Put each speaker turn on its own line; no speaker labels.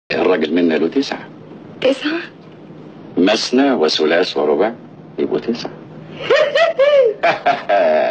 الراجل منا له 9.
9؟
مثنى وثلاث ورباع يبقوا 9.